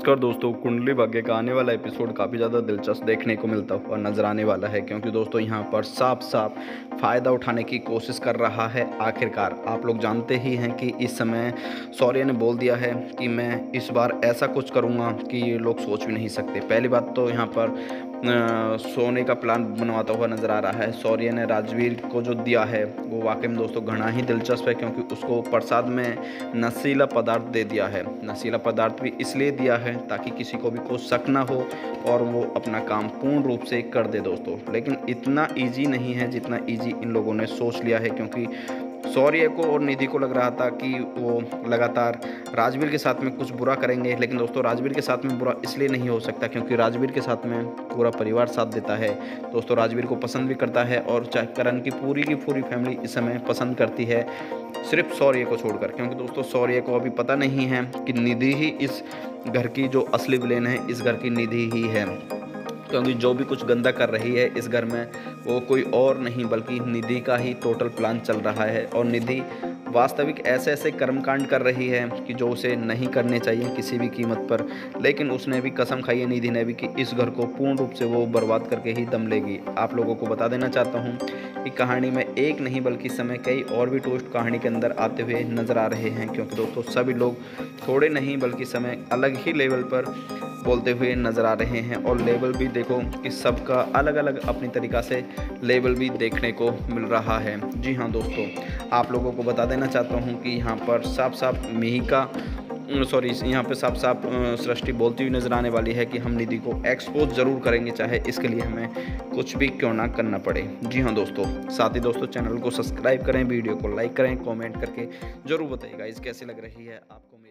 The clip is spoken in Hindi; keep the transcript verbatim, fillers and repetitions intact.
नमस्कार दोस्तों, कुंडली भाग्य का आने वाला एपिसोड काफ़ी ज़्यादा दिलचस्प देखने को मिलता हुआ नज़र आने वाला है, क्योंकि दोस्तों यहाँ पर साफ साफ फ़ायदा उठाने की कोशिश कर रहा है। आखिरकार आप लोग जानते ही हैं कि इस समय शौर्य ने बोल दिया है कि मैं इस बार ऐसा कुछ करूँगा कि ये लोग सोच भी नहीं सकते। पहली बात तो यहाँ पर अ, सोने का प्लान बनवाता हुआ नज़र आ रहा है। शौर्य ने राजवीर को जो दिया है वो वाकई में दोस्तों घना ही दिलचस्प है, क्योंकि उसको प्रसाद में नशीला पदार्थ दे दिया है। नशीला पदार्थ भी इसलिए दिया है ताकि किसी को भी कोई शक ना हो और वो अपना काम पूर्ण रूप से कर दे दोस्तों। लेकिन इतना ईजी नहीं है जितना ईजी इन लोगों ने सोच लिया है, क्योंकि शौर्य को और निधि को लग रहा था कि वो लगातार राजवीर के साथ में कुछ बुरा करेंगे। लेकिन दोस्तों राजवीर के साथ में बुरा इसलिए नहीं हो सकता क्योंकि राजवीर के साथ में पूरा परिवार साथ देता है। दोस्तों राजवीर को पसंद भी करता है और चाहे करण की पूरी की पूरी फैमिली इस समय पसंद करती है, सिर्फ शौर्य को छोड़कर। क्योंकि दोस्तों शौर्य को अभी पता नहीं है कि निधि ही इस घर की जो असली विलेन है, इस घर की निधि ही है। क्योंकि जो भी कुछ गंदा कर रही है इस घर में वो कोई और नहीं बल्कि निधि का ही टोटल प्लान चल रहा है। और निधि वास्तविक ऐसे ऐसे कर्मकांड कर रही है कि जो उसे नहीं करने चाहिए किसी भी कीमत पर। लेकिन उसने भी कसम खाई है, निधि ने भी, कि इस घर को पूर्ण रूप से वो बर्बाद करके ही दम लेगी। आप लोगों को बता देना चाहता हूँ कि कहानी में एक नहीं बल्कि समय कई और भी ट्विस्ट कहानी के अंदर आते हुए नजर आ रहे हैं। क्योंकि दोस्तों सभी लोग थोड़े नहीं बल्कि समय अलग ही लेवल पर बोलते हुए नज़र आ रहे हैं। और लेवल भी देखो कि सबका अलग अलग अपनी तरीक़ा से लेवल भी देखने को मिल रहा है। जी हाँ दोस्तों, आप लोगों को बता देना चाहता हूँ कि यहाँ पर साफ साफ मिहिका सॉरी यहाँ पे साफ साफ सृष्टि बोलती हुई नज़र आने वाली है कि हम निधि को एक्सपोज ज़रूर करेंगे, चाहे इसके लिए हमें कुछ भी क्यों ना करना पड़े। जी हाँ दोस्तों, साथ ही दोस्तों चैनल को सब्सक्राइब करें, वीडियो को लाइक करें, कमेंट करके ज़रूर बताइएगा इस कैसी लग रही है आपको।